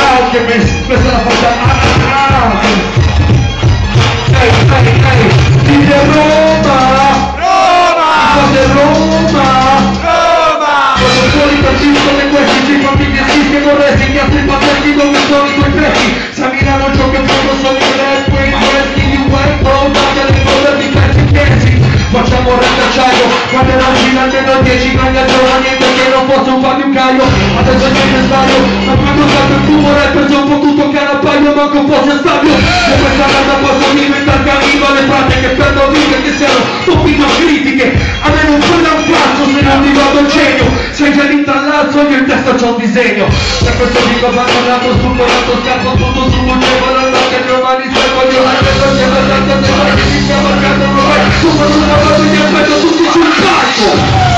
Alchemist, questa è la faccia DJ Roma! Cos'è Roma? Sono fuori per come questi ci famigli e sì che vorresti che altri paterni dove sono i tuoi vecchi. Se a Milano ciò che fanno sono i rap, quei questi di white pro, date le cose di pezzi chiesi. Facciamo rap d'acciaio, quando non ci almeno 10 grandi a giovani perché non posso farmi un caio. Adesso niente sbaglio, ma quando salto il fumo rapper sono potuto carapaglio, manco fosse stadio. Se questa rata posso diventare cannibale, frate che perdo vite che siano stupide critiche. A me non frega un cazzo se non mi vado il genio. Sei già l'intrallazzo, io in testa c'ho un disegno. Per questo dico abbandonato, stuponato, scappo tutto su un gioco da notte, giovani se voglio la testa, se la testa, se la che mi sta marcando, tu sono una cosa di aspetto tutti sul palco.